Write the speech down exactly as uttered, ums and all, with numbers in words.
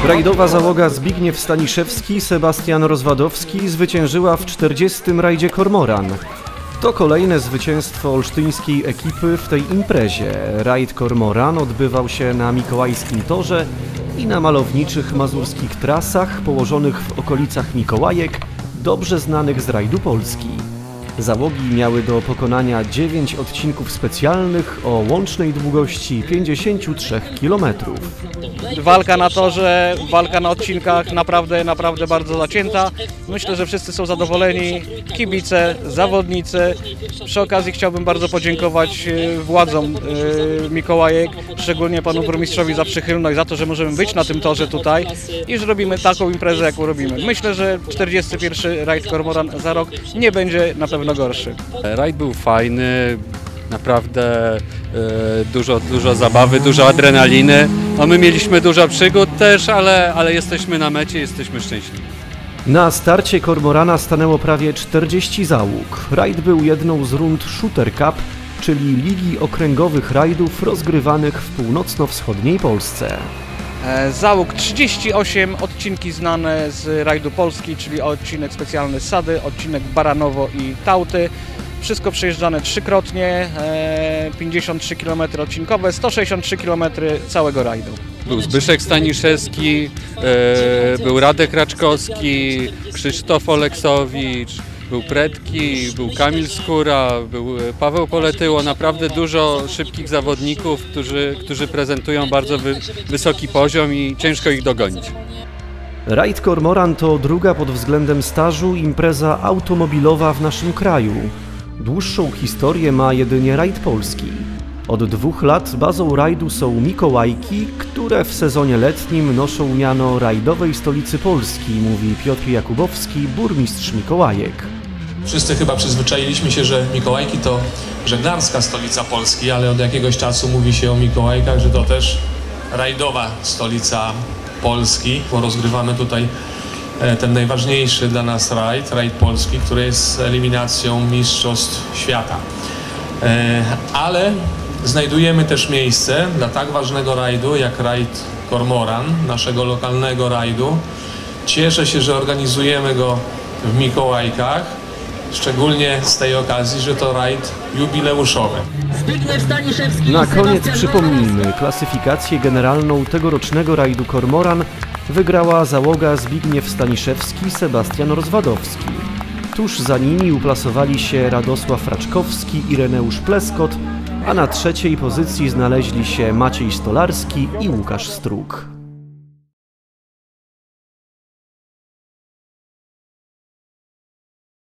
Rajdowa załoga Zbigniew Staniszewski, Sebastian Rozwadowski zwyciężyła w czterdziestym rajdzie Kormoran. To kolejne zwycięstwo olsztyńskiej ekipy w tej imprezie. Rajd Kormoran odbywał się na Mikołajskim Torze i na malowniczych mazurskich trasach położonych w okolicach Mikołajek, dobrze znanych z rajdu Polski. Załogi miały do pokonania dziewięć odcinków specjalnych o łącznej długości pięćdziesięciu trzech kilometrów. Walka na torze, walka na odcinkach naprawdę, naprawdę bardzo zacięta. Myślę, że wszyscy są zadowoleni, kibice, zawodnicy. Przy okazji chciałbym bardzo podziękować władzom Mikołajek, szczególnie panu burmistrzowi za przychylność, za to, że możemy być na tym torze tutaj i że robimy taką imprezę, jaką robimy. Myślę, że czterdziesty pierwszy rajd Kormoran za rok nie będzie na pewno gorszy. Rajd był fajny, naprawdę e, dużo, dużo zabawy, dużo adrenaliny. No my mieliśmy dużo przygód też, ale, ale jesteśmy na mecie, jesteśmy szczęśliwi. Na starcie Kormorana stanęło prawie czterdzieści załóg. Rajd był jedną z rund Shooter Cup, czyli ligi okręgowych rajdów rozgrywanych w północno-wschodniej Polsce. Załóg trzydzieści osiem, odcinki znane z rajdu Polski, czyli odcinek specjalny Sady, odcinek Baranowo i Tauty. Wszystko przejeżdżane trzykrotnie, pięćdziesiąt trzy kilometry odcinkowe, sto sześćdziesiąt trzy kilometry całego rajdu. Był Zbyszek Staniszewski, był Radek Raczkowski, Krzysztof Oleksowicz, był Pretki, był Kamil Skóra, był Paweł Poletyło, naprawdę dużo szybkich zawodników, którzy, którzy prezentują bardzo wy, wysoki poziom i ciężko ich dogonić. Rajd Kormoran to druga pod względem stażu impreza automobilowa w naszym kraju. Dłuższą historię ma jedynie rajd Polski. Od dwóch lat bazą rajdu są Mikołajki, które w sezonie letnim noszą miano rajdowej stolicy Polski, mówi Piotr Jakubowski, burmistrz Mikołajek. Wszyscy chyba przyzwyczailiśmy się, że Mikołajki to żeglarska stolica Polski, ale od jakiegoś czasu mówi się o Mikołajkach, że to też rajdowa stolica Polski, bo rozgrywamy tutaj ten najważniejszy dla nas rajd, rajd Polski, który jest eliminacją mistrzostw świata. Ale znajdujemy też miejsce dla tak ważnego rajdu jak rajd Kormoran, naszego lokalnego rajdu. Cieszę się, że organizujemy go w Mikołajkach, szczególnie z tej okazji, że to rajd jubileuszowy. Na koniec przypomnijmy, klasyfikację generalną tegorocznego rajdu Kormoran wygrała załoga Zbigniew Staniszewski, Sebastian Rozwadowski. Tuż za nimi uplasowali się Radosław Raczkowski i Ireneusz Pleskot, a na trzeciej pozycji znaleźli się Maciej Stolarski i Łukasz Struk.